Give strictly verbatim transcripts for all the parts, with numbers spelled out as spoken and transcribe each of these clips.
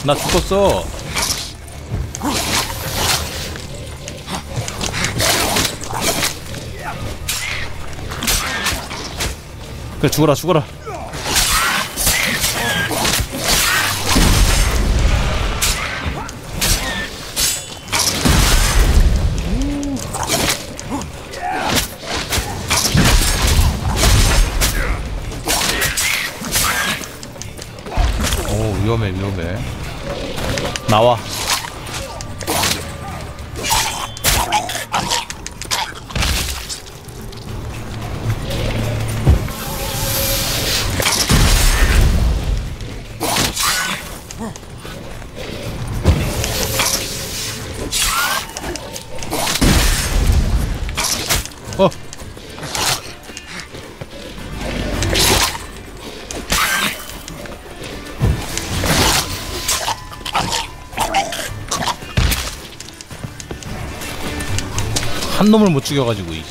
나 죽었어. 그래 죽어라 죽어라. 오 위험해 위험해. 나와. 어. 한 놈을 못 죽여가지고 이.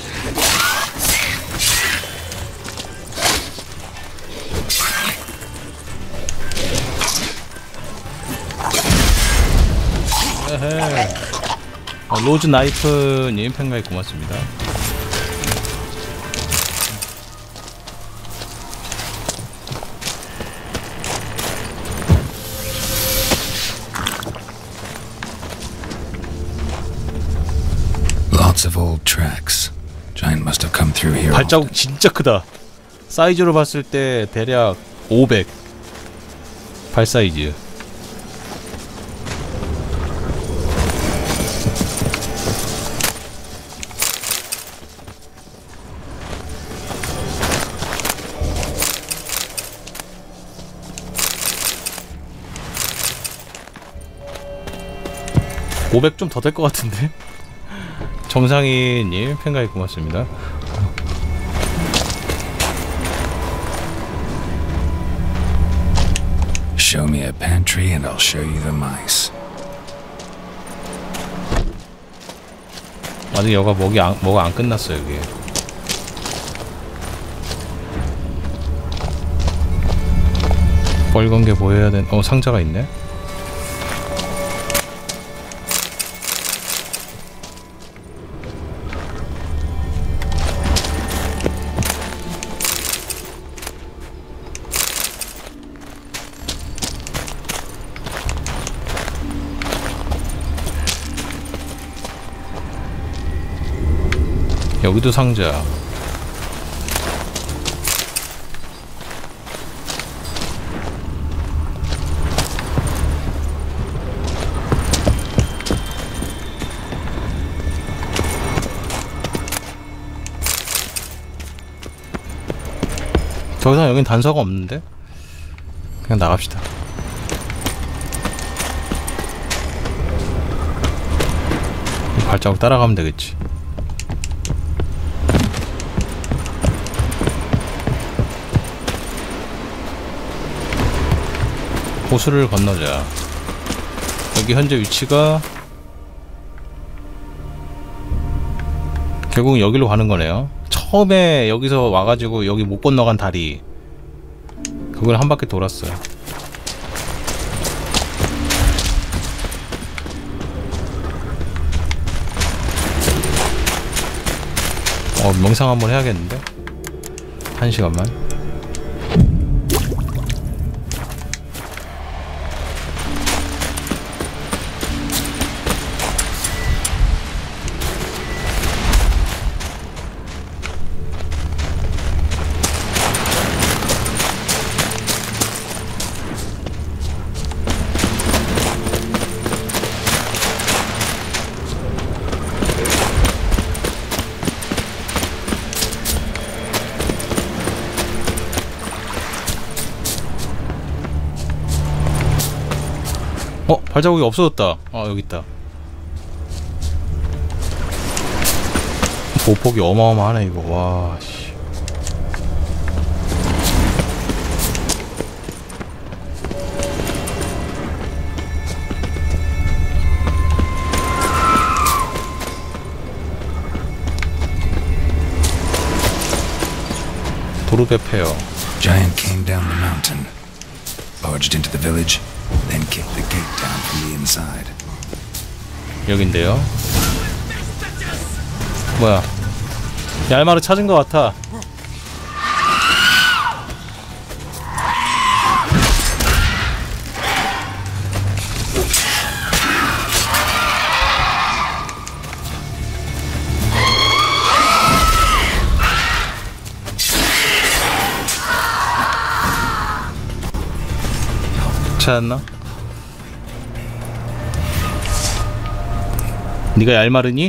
에헤. 어, 로즈 나이프님 팬가입 고맙습니다. Of old tracks. Giant must have come through here. 발자국 진짜 크다. 사이즈로 봤을 때 대략 오백. 발 사이즈. 오백 좀 더 될 것 같은데? 정상희님 팬가입 고맙습니다. Show me a pantry and I'll show you the mice. 아직 여가 먹이 안, 뭐가 안 끝났어 여기. 빨간 게 보여야 된. 어 상자가 있네. 여기도 상자. 더 이상 여긴 단서가 없는데? 그냥 나갑시다. 이 발자국 따라가면 되겠지. 호수를 건너자. 여기 현재 위치가 결국 여기로 가는 거네요. 처음에 여기서 와가지고 여기 못 건너간 다리 그걸 한 바퀴 돌았어요. 어 명상 한번 해야겠는데? 한 시간만. 어? 발자국이 없어졌다. 아 여기 있다. 보폭이 어마어마하네 이거. 와 씨. 도르베 페어. Giant came down the mountain, barged into the village, Then kick the gate down from the inside. 여긴데요. 뭐야? 얄마르 찾은 것 같아. 찾았나? 네가 얄마르니?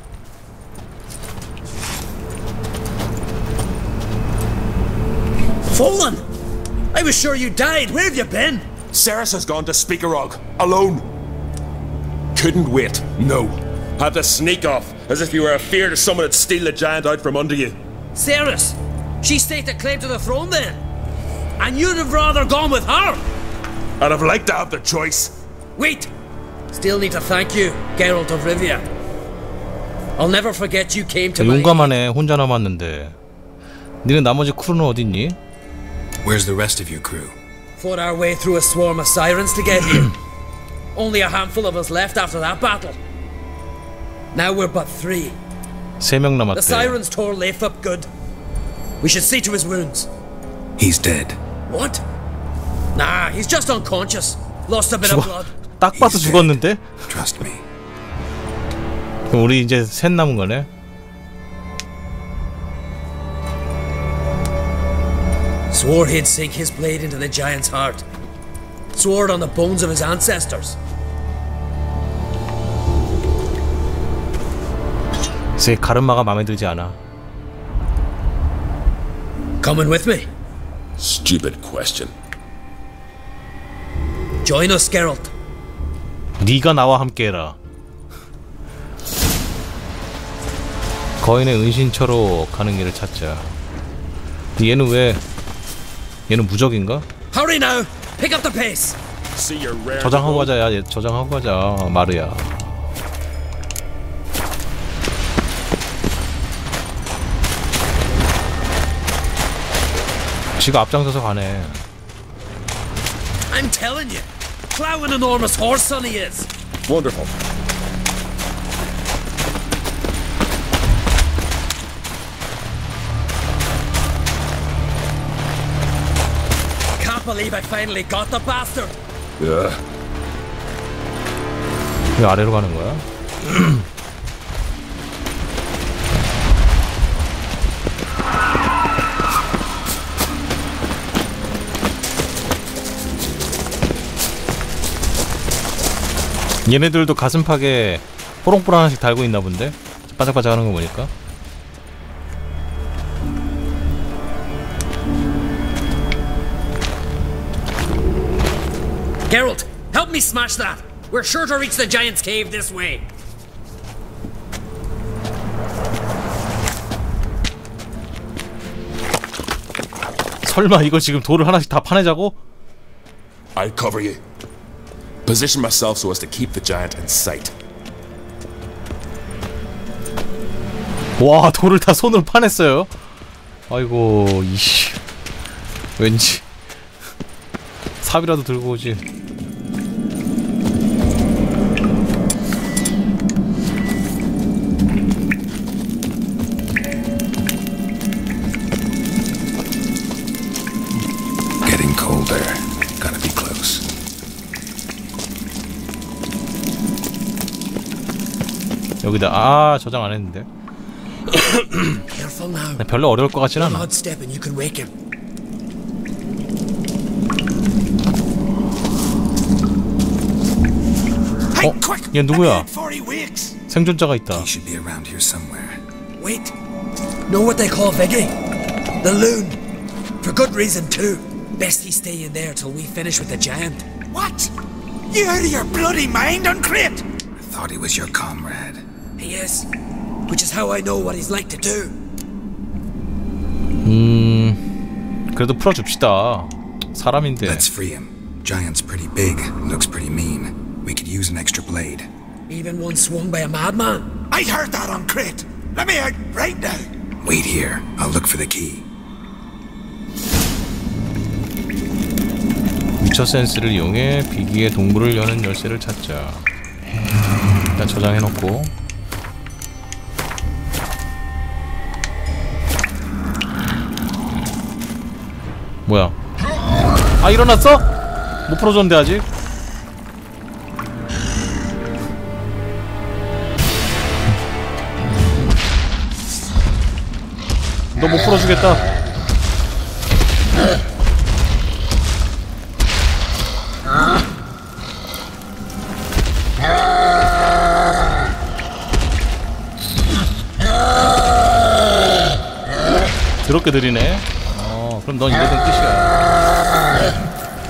Fallen! I was sure you died. Where have you been? Ceres has gone to Speakerog, alone. Couldn't wait, no. Had to sneak off, as if you were afeard of someone would steal the giant out from under you. Ceres! She staked a claim to the throne then. And you'd have rather gone with her. I'd have liked to have the choice. Wait! Still need to thank you, Geralt of Rivia. I'll never forget you came to my... 용감하네. 혼자 남았는데. 니네 나머지 크루는 어딨니? Where's the rest of your crew? Fought our way through a swarm of sirens to get here. Only a handful of us left after that battle. Now we're but three. 세 명 The 남았대. sirens tore Lathrop good. We should see to his wounds. He's dead. What? Nah, he's just unconscious. Lost a bit of 죽어. blood. 딱 봐도 죽었는데? Trust me. 그럼 우리 이제 셋 남은 거네. Swore he'd sink his blade into the giant's heart. Swore it on the bones of his ancestors. 제 가르마가 마음에 들지 않아. Coming with me? Stupid question. Join us, Geralt. 네가 나와 함께해라. 거인의 은신처로 가는 길을 찾자. 얘는 왜? 얘는 무적인가? Hurry now! Pick up the pace! See your rare 저장하고 가자. 야, 얘 저장하고 가자. 마르야. 지가 앞장서서 가네. I'm telling you, plow an enormous horse son he is. Wonderful. Can't believe I finally got the bastard. Yeah. 왜 아래로 가는 거야? 얘네들도 가슴팍에 뽀롱뽀롱 하나씩 달고 있나 본데? 바짝바짝 하는 거 보니까. Geralt, help me smash that. We're sure to reach the giant's cave this way. 설마 이거 지금 돌을 하나씩 다 파내자고? I'll cover you. Position myself so as to keep the giant in sight. 와, 돌을 다 손으로 파냈어요. 아이고, 이씨. 왠지 삽이라도 들고 오지. Getting colder. Gotta be close. 여기다. 아, 저장 안 했는데. Careful now. 별로 어려울 것 같진 One 않아. odd step and you can wake him. 어? 얘 누구야? Before he wakes. 생존자가 있다. He should be around here somewhere. Wait. Know what they call Viggy? The loon. For good reason too. Best he stay in there till we finish with the giant. What? You out of your bloody mind, Uncrate? I thought he was your comrade. He is. Which is how I know what he's like to do. 음... 그래도 풀어줍시다. 사람인데. Let's free him. Giant's pretty big, looks pretty mean. We could use an extra blade. Even one swung by a madman. I heard that, Uncrate. Let me out right now. Wait here. I'll look for the key. 위쳐 센스를 이용해 비기의 동물을 여는 열쇠를 찾자. 일단 저장해놓고. 뭐야? 아, 일어났어? 못 풀어줬는데 아직? 너 못 풀어주겠다. 더럽게 느리네. 어, 그럼 넌 이래된 끝이야.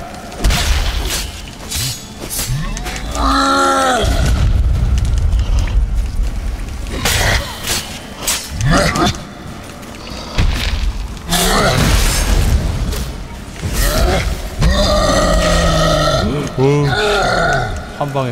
오, 한 방에.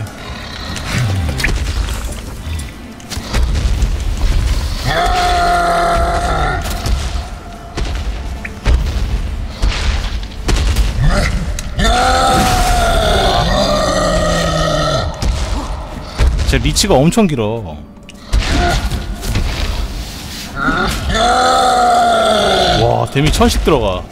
제 리치가 엄청 길어. 와, 데미 천씩 들어가.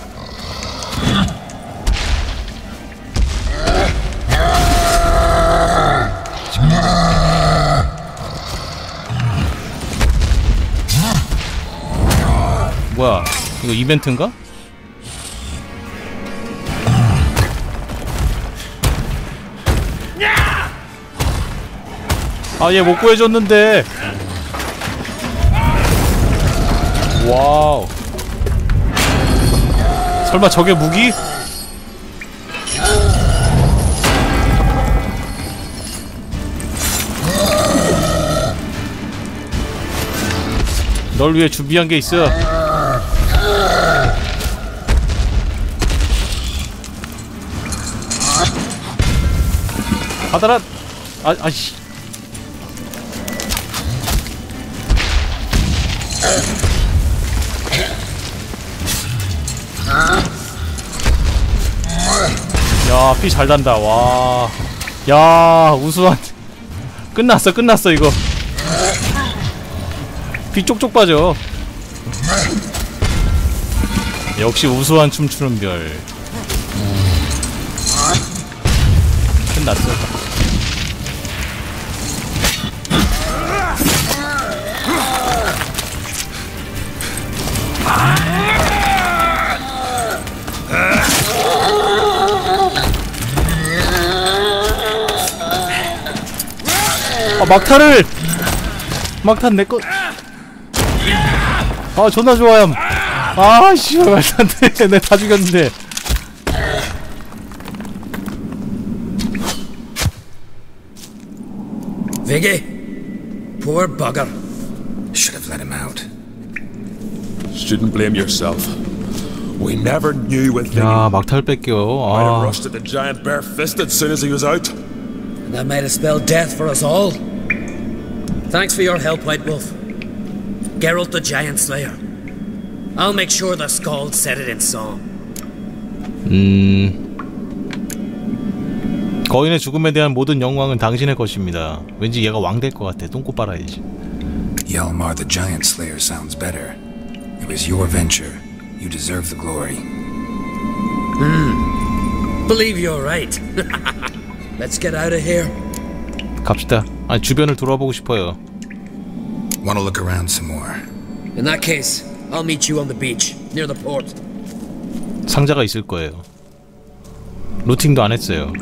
뭐야, 이거 이벤트인가? 아, 얘 못 구해줬는데. 와우. 설마 저게 무기? 널 위해 준비한 게 있어. 받아라. 아, 아씨. 야, 피 잘 단다. 와. 야, 우수한. 끝났어, 끝났어, 이거. 피 쪽쪽 빠져. 역시 우수한 춤추는 별. 음. 끝났어. 아, 막타를! 막탄 내꺼. 아, 존나 좋아요. 아, 씨발, 말도 안 돼. 내가 다 죽였는데. Viggy, poor bugger. Should have let him out. Shouldn't blame yourself. We never knew when 야, Viggy 막타를 뺏겨. might have 아. rushed at the giant bare-fisted as soon as he was out. And that might have spelled death for us all. Thanks for your help, White Wolf. Geralt the Giant Slayer. I'll make sure the Skald said it in song. 음... 거인의 죽음에 대한 모든 영광은 당신의 것입니다. 왠지 얘가 왕 될 것 같아. 똥꼬 빨아야지. Yalmar the Giant Slayer sounds better. It was your venture. You deserve the glory. Hmm. Believe you're right. Let's get out of here. 갑시다. 아니, 주변을 돌아보고 싶어요. Want to look around some more? In that case, I'll meet you on the beach, near the port. 상자가 있을 거예요. 루팅도 안 했어요.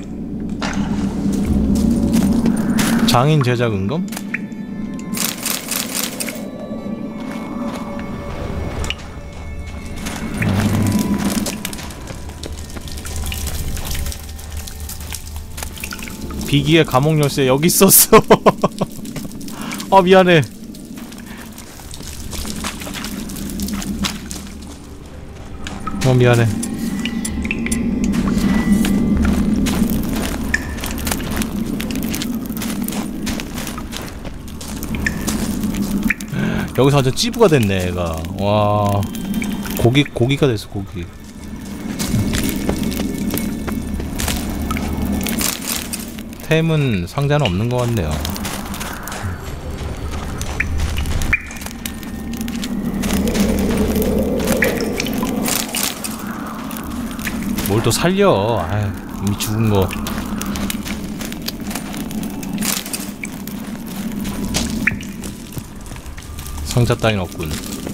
장인 제작 은검? 비기의 감옥 열쇠 여기 있었어. 아, 미안해. 어, 미안해. 여기서 완전 찌부가 됐네, 얘가. 와, 고기 고기가 됐어, 고기. 템은 상자는 없는 것 같네요. 뭘 또 살려. 아유, 이미 죽은 거. 상자 따윈 없군.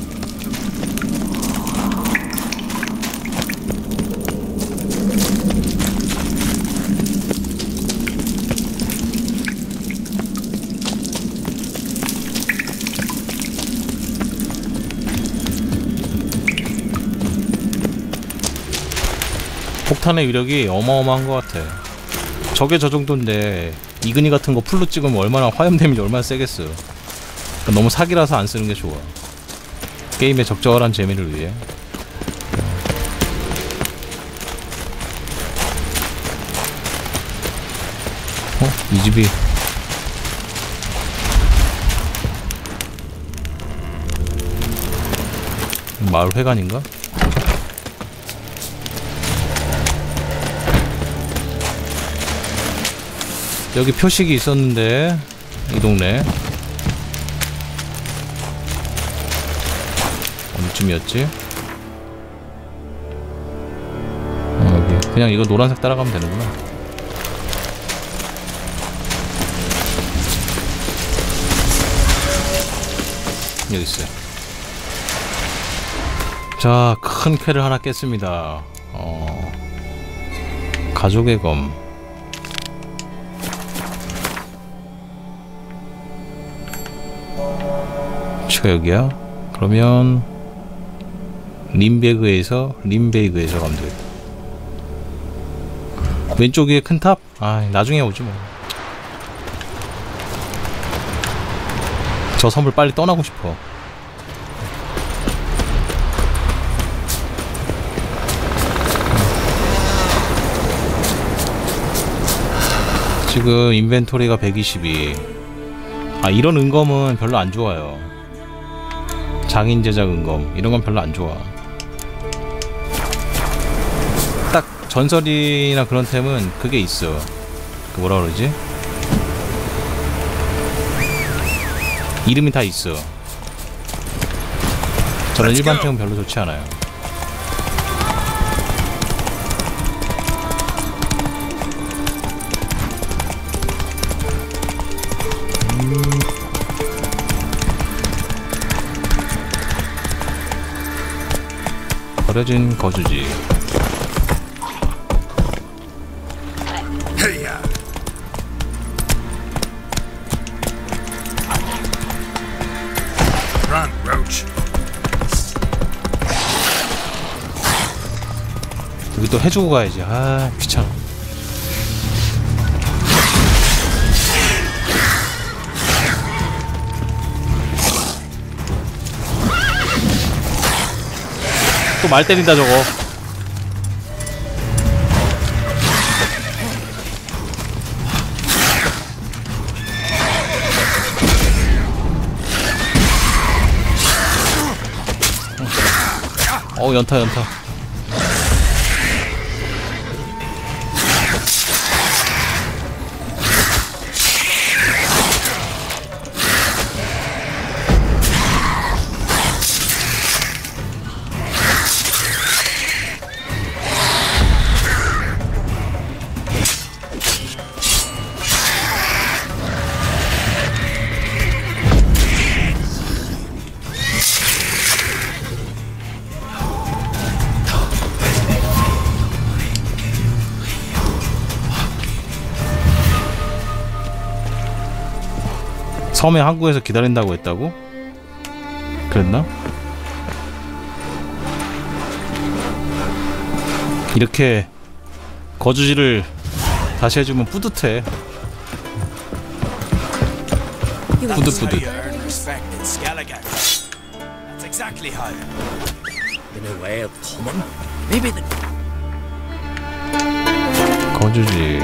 폭탄의 위력이 어마어마한 것 같아. 저게 저 정도인데 이근이 같은 거 풀로 찍으면 얼마나 화염 데미지 얼마나 세겠어. 그러니까 너무 사기라서 안 쓰는 게 좋아. 게임의 적절한 재미를 위해. 어? 이 집이 마을 회관인가? 여기 표식이 있었는데 이 동네 어디쯤이었지? 어, 여기 그냥 이거 노란색 따라가면 되는구나. 여기 있어요. 자, 큰 쾌를 하나 깼습니다. 어, 가족의 검. 여기야? 그러면 림베그에서 림베이그에서 가면 되겠다. 왼쪽 위에 큰 탑? 아, 나중에 오지 뭐. 저 섬을 빨리 떠나고 싶어. 지금 인벤토리가 백이십이. 아, 이런 은검은 별로 안 좋아요. 장인 제작 은검 이런 건 별로 안 좋아. 딱 전설이나 그런 템은 그게 있어. 그 뭐라 그러지? 이름이 다 있어. 저는 일반 템은 별로 좋지 않아요. 음. 버려진 거주지. Hey-ya. Run, Roach. 여기 또 해주고 가야지. 아, 귀찮아. 또 말 때린다 저거. 어, 연타 연타. 섬에 항구에서 기다린다고 했다고? 그랬나? 이렇게 거주지를 다시 해주면 뿌듯해. 뿌듯뿌듯. 거주지.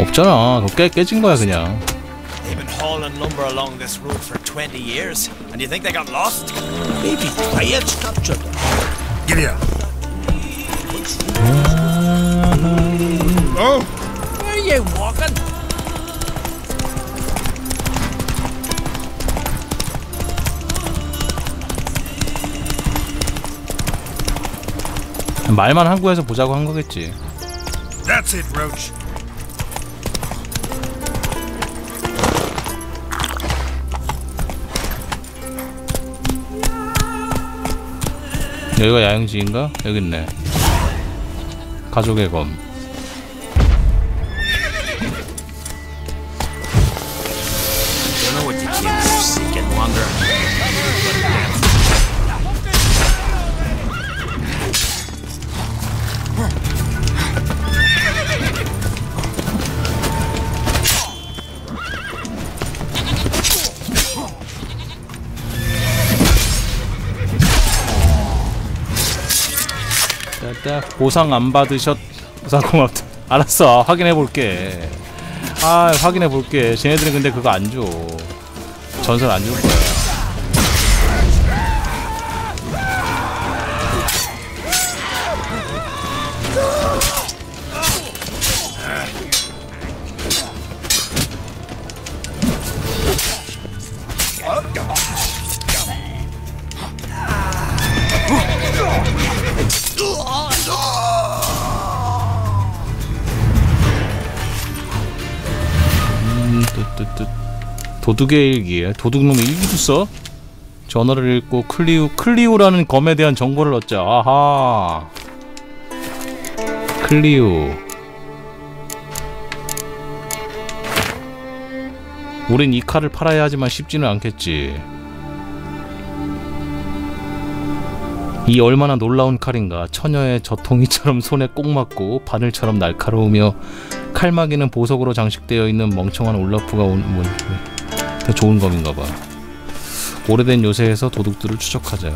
없잖아. 그거 깨, 깨진 거야 그냥. They've been hauling lumber along this road for twenty years, and you think they got lost? Maybe quiet, captured. Give ya. Oh! Where are you walking? 말만 한국에서 보자고 한 거겠지. That's it, Roach. 여기가 야영지인가? 여기 있네. 가족의 검. Don't know what you came here seeking, wanderer. 보상 안 받으셨... 고맙다. 알았어, 확인해볼게. 아, 확인해볼게. 쟤네들은 근데 그거 안 줘. 전설 안 줄 거야. 도둑의 일기에 도둑놈의 일기도 써? 전화를 읽고 클리우 클리우라는 검에 대한 정보를 얻자. 아하. 클리우. 우린 이 칼을 팔아야 하지만 쉽지는 않겠지. 이 얼마나 놀라운 칼인가. 처녀의 저통이처럼 손에 꼭 맞고 바늘처럼 날카로우며 칼막이는 보석으로 장식되어 있는 멍청한 올라프가 온 뭐, 더 좋은 검인가봐. 오래된 요새에서 도둑들을 추적하자.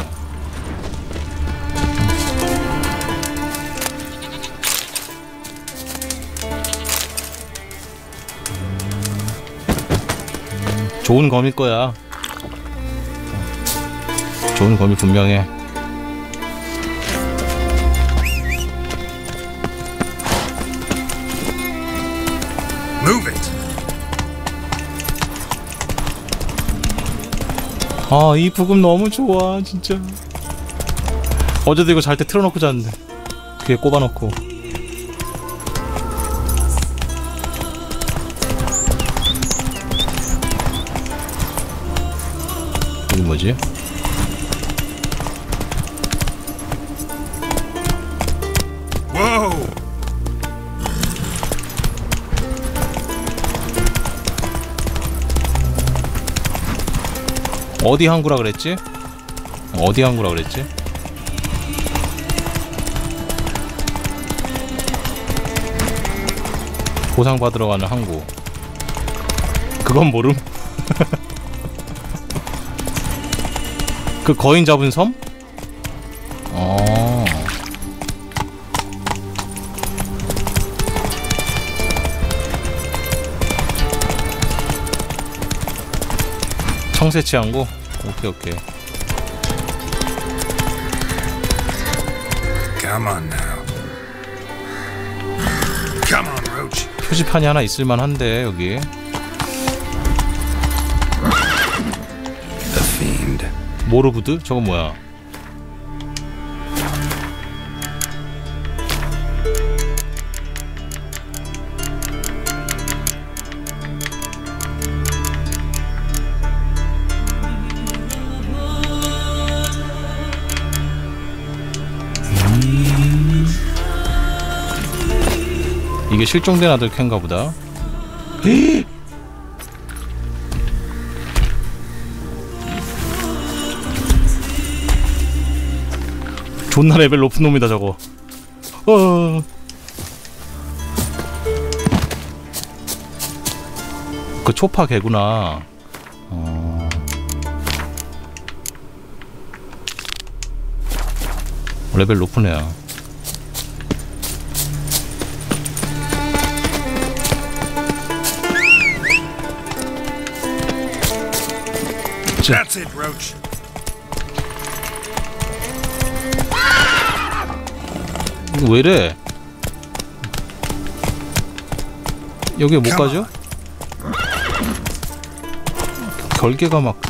좋은 검일 거야. 좋은 검이 분명해. Move it. 아, 이 부금 너무 좋아, 진짜. 어제도 이거 잘 때 틀어놓고 잤는데 귀에 꼽아놓고. 이게 뭐지? Whoa! 어디 항구라 그랬지? 어디 항구라 그랬지? 보상 받으러 가는 항구. 그건 모름? 그 거인 잡은 섬? 어. 청새치 항구? 오케이 오케이. Come on now. Come on, Roach. 표지판이 하나 있을만한데 여기. The Fiend. 모르부드? 저거 뭐야? 이게 실종된 아들 캔가 보다. 존나 레벨 높은 놈이다 저거. 어. 그 초파 개구나. 어. 레벨 높은 애야. 진짜. That's it, Roach. 이거 왜 이래? 여기 못 가죠? 결계가 막.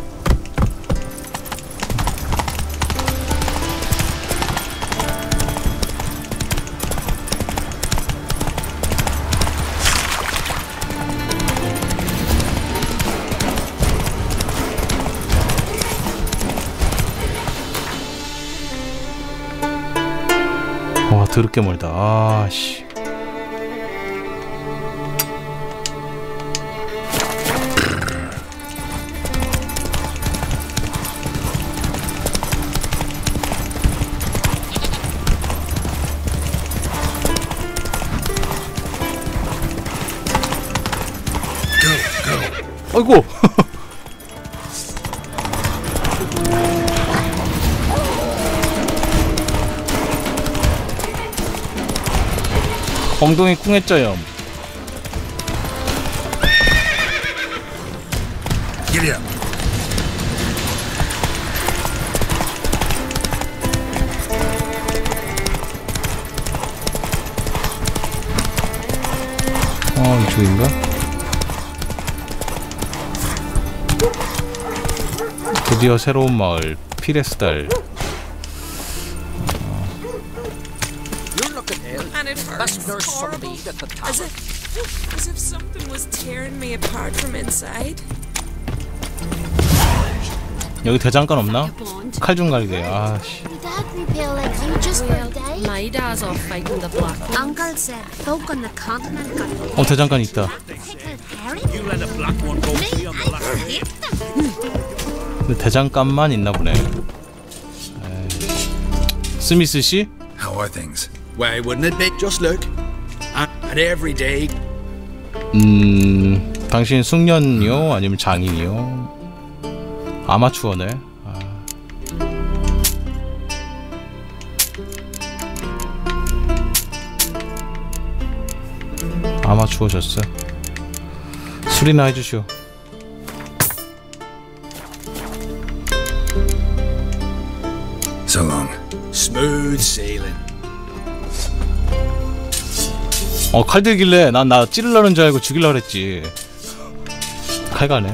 와, 더럽게 멀다. 아씨. 아이고. 엉덩이 꿍했죠요. Giddy up. 어, 이쪽인가? 드디어 새로운 마을 피레스달. And it hurts horrible, as if, as if something was tearing me apart from inside. 여기 대장간 없나? 칼 좀 갈게. 아씨. Did Dad repel like you just for a day? My dad's off fighting the black ones. Uncle said folk on the continent got 어, 대장간 있다. pickled herring. You let a black one go free on the last I hate them. 근데 대장간만 있나 보네. 에이. 스미스 씨? How are things? Why wouldn't it be? Just look. And, and every day. 음, 당신 숙련이요? 아니면 장인이요? 아마추어네. 아. 아마추어셨어. 술이나 해주시오. So long. Smooth sailing. 어, 칼 들길래 난 나 찌르려는 줄 알고 죽이려고 그랬지. 칼 가네.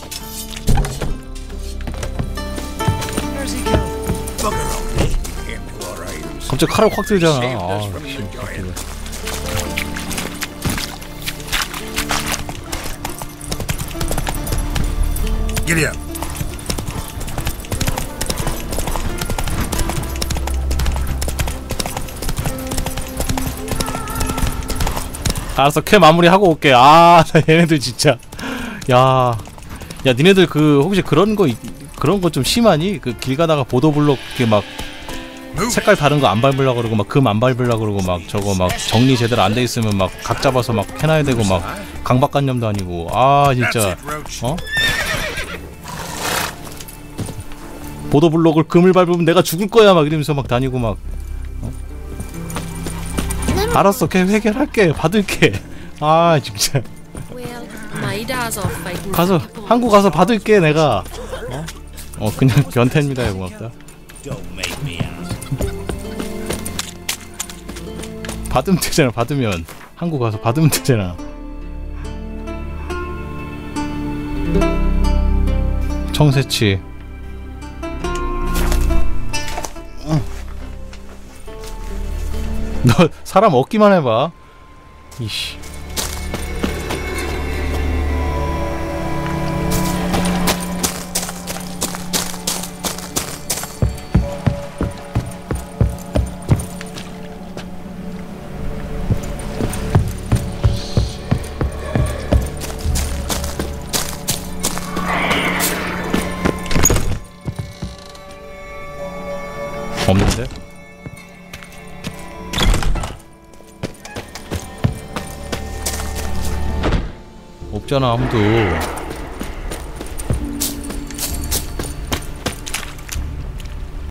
갑자기 칼을 확 들잖아. 아, 씨. Giddy up. 알았어, 캐 마무리하고 올게. 아, 나 얘네들 진짜. 야, 야, 니네들 그 혹시 그런 거 그런 거 좀 심하니? 그 길 가다가 보도블록 이렇게 막 색깔 다른 거 안 밟으려고 그러고 막 금 안 밟으려고 그러고 막 저거 막 정리 제대로 안 돼 있으면 막 각 잡아서 막 캐놔야 되고 막 강박관념도 아니고. 아, 진짜. 어? 보도블록을 금을 밟으면 내가 죽을 거야 막 이러면서 막 다니고 막. 어? 알았어, 걔 해결할게. 받을게. 아, 진짜. Well, my dad's off fighting. 가서 한국 가서 받을게 내가. 어? 어, 그냥 변태입니다. 고맙다. 받으면 되잖아. 받으면 한국 가서 받으면 되잖아. 청새치. 너 사람 얻기만 해봐. 이씨. 없는데? 없잖아 아무도.